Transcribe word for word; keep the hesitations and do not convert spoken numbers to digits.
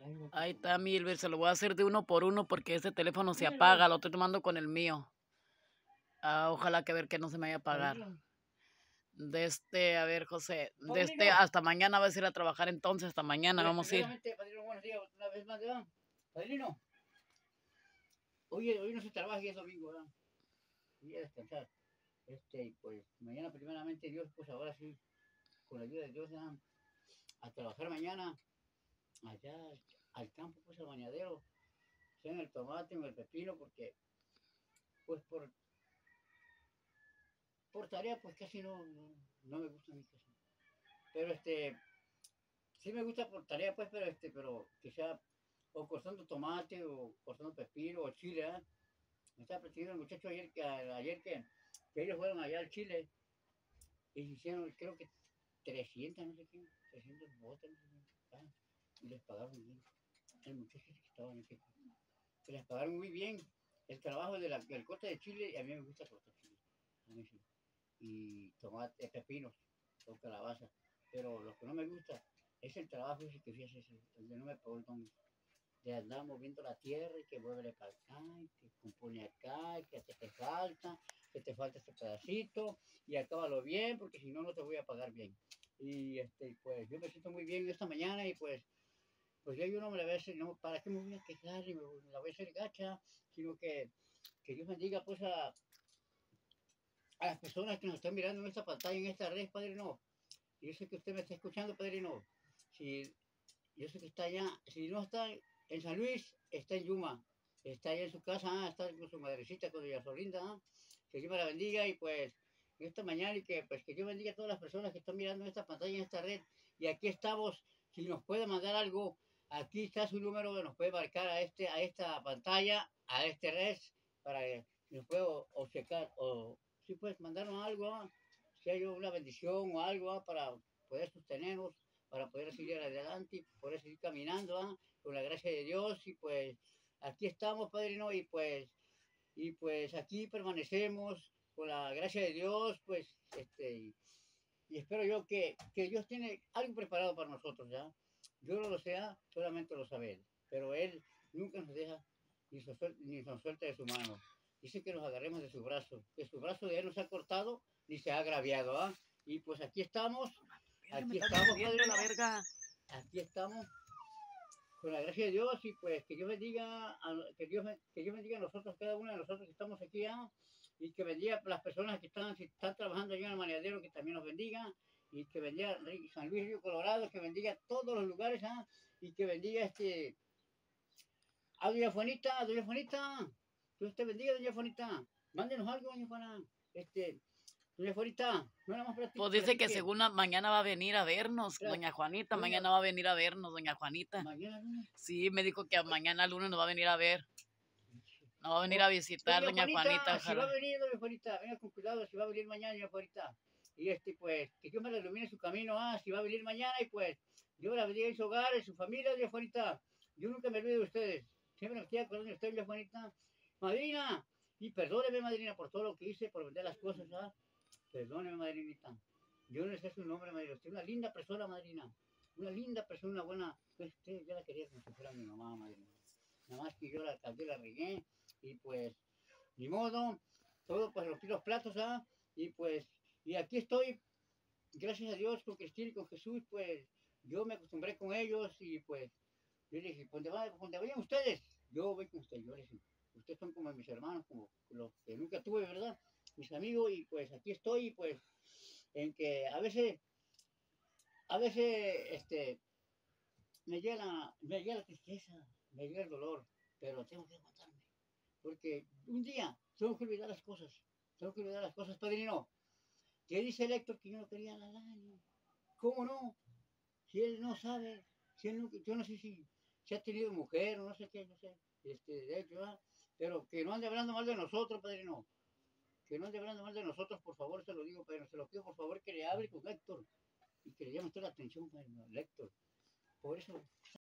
Ahí está, Milber, se lo voy a hacer de uno por uno porque este teléfono se apaga, lo estoy tomando con el mío. Ah, ojalá que ver que no se me vaya a apagar. De este, a ver, José, de este hasta mañana vas a ir a trabajar entonces, hasta mañana Pues, vamos a ir. Padrino, buenos días, una vez más, ¿verdad? Padrino, hoy, hoy no se trabaja y es domingo, ¿verdad? Voy a descansar. Este, pues, mañana primeramente Dios, pues ahora sí, con la ayuda de Dios, ¿verdad? A trabajar mañana, allá al campo, pues al bañadero, sea en el tomate, en el pepino, porque, pues por, por tarea, pues casi no, no, no me gusta mi casa. Pero este, sí me gusta por tarea, pues, pero este, pero que sea o cortando tomate o cortando pepino o chile, ¿eh? Me estaba platicando el muchacho ayer que, ayer que, que ellos fueron allá al Chile y hicieron, creo que trescientas, no sé qué, trescientas botas, no sé qué, ah, y les pagaron bien. El muchacho que estaba en ese, que les pagaron muy bien. El trabajo de la, del corte de chile, a mí me gusta cortar chile, a mí sí. Y tomate, pepinos, o calabaza, pero lo que no me gusta es el trabajo ese que fíjese, donde no me preguntan de andar moviendo la tierra y que muévele para acá, y que compone acá, y que te, te falta, que te falta este pedacito, y acábalo bien, porque si no, no te voy a pagar bien. Y este, pues yo me siento muy bien esta mañana y pues, pues ya yo no me la voy a hacer, no, ¿para qué me voy a quejar y me, me la voy a hacer gacha? Sino que, que Dios bendiga pues a, a las personas que nos están mirando en esta pantalla, en esta red, Padre no. Y yo sé que usted me está escuchando, Padre no. Si yo sé que está allá, si no está en San Luis, está en Yuma, está allá en su casa, ah, está con su madrecita, con doña Solinda, ah, que Dios me la bendiga y pues esta mañana y que pues que Dios bendiga a todas las personas que están mirando esta pantalla, en esta red, y aquí estamos, si nos puede mandar algo, aquí está su número, nos puede marcar a este, a esta pantalla, a este red, para que nos pueda o, o checar, o si puedes mandarnos algo, ah, si hay una bendición o algo, ah, para poder sostenernos, para poder seguir adelante y poder seguir caminando, ¿ah? Con la gracia de Dios y pues aquí estamos, Padrino, y pues y pues aquí permanecemos con la gracia de Dios, pues este y, y espero yo que, que Dios tiene algo preparado para nosotros, ¿ya? Yo no lo sea, solamente lo sabe Él, pero Él nunca nos deja ni, so, ni nos suelta de su mano. Dice que nos agarremos de su brazo, que su brazo de Él no se ha cortado ni se ha agraviado, ¿ah? Y pues aquí estamos, aquí estamos, Padre, la verga. Aquí estamos con la gracia de Dios y pues que Dios bendiga a, que Dios que Dios bendiga a nosotros, cada uno de nosotros que estamos aquí, ¿eh? Y que bendiga a las personas que están, si están trabajando allá en el maneadero, que también nos bendiga, y que bendiga San Luis Río Colorado, que bendiga todos los lugares, ¿eh? Y que bendiga este a doña Juanita, doña Juanita, Dios te bendiga, doña Juanita, mándenos algo, doña Juana, este, doña Juanita, no nada más para ti. Pues dice que según mañana va a venir a vernos, doña Juanita, doña, mañana va a venir a vernos, doña Juanita. Mañana lunes. Sí, me dijo que mañana lunes nos va a venir a ver. Nos va a venir a visitar, doña, doña Juanita, Juanita. Si va a venir, doña Juanita, venga con cuidado, si va a venir mañana, doña Juanita. Y este, pues, que Dios me la ilumine su camino, ah, si va a venir mañana, y pues, Dios la bendiga en su hogar, en su familia, doña Juanita. Yo nunca me olvido de ustedes. Siempre me estoy acordando de usted, doña Juanita. Madrina, y perdóneme, madrina, por todo lo que hice, por vender las cosas, ah. Perdóneme, madrinita. Yo no sé su nombre, madrina. Usted es una linda persona, madrina. Una linda persona, una buena. Pues, usted, yo la quería como si fuera mi mamá, madrina. Nada más que yo la, yo la regué, y pues, ni modo, todo pues rompí los platos, ¿ah? Y pues, y aquí estoy, gracias a Dios, con Cristina y con Jesús, pues, yo me acostumbré con ellos y pues, yo les dije, ¿dónde, va, ¿dónde vayan ustedes? Yo voy con ustedes, yo les dije, ustedes son como mis hermanos, como los que nunca tuve, ¿verdad? Mis amigos, y pues aquí estoy, y pues, en que a veces, a veces, este, me llega, la, me llega la tristeza, me llega el dolor, pero tengo que aguantarme. Porque un día tengo que olvidar las cosas, tengo que olvidar las cosas, padrino. ¿Qué dice el Héctor que yo no quería la daño? ¿Cómo no? Si él no sabe, si él no, yo no sé si, si ha tenido mujer o no sé qué, no sé, este, de hecho, ¿verdad? Pero que no ande hablando mal de nosotros, padrino. Que no ande hablando mal de nosotros, por favor, se lo digo, pero se lo pido, por favor, que le hable con Héctor y que le llame toda la atención, padrino, al Héctor. Por eso